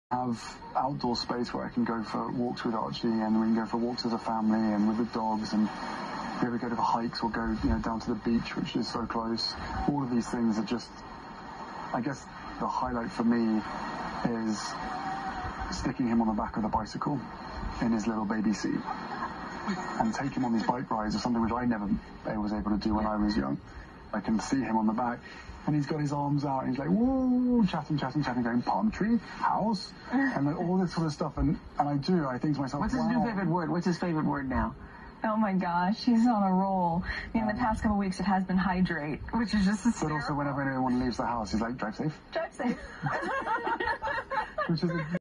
have outdoor space where I can go for walks with Archie, and we can go for walks as a family and with the dogs, and be able to go to the hikes or go, down to the beach, which is so close. All of these things are just, I guess, the highlight for me is sticking him on the back of the bicycle in his little baby seat and take him on these bike rides, or something which I never was able to do when I was young. I can see him on the back, and he's got his arms out, and he's like, woo, chatting, going, palm tree, house, and then all this sort of stuff. And I think to myself, what's his new favorite word? What's his favorite word now? Oh my gosh, he's on a roll. In the past couple of weeks, it has been hydrate, which is just hysterical. But also, whenever anyone leaves the house, he's like, drive safe. Drive safe. Which is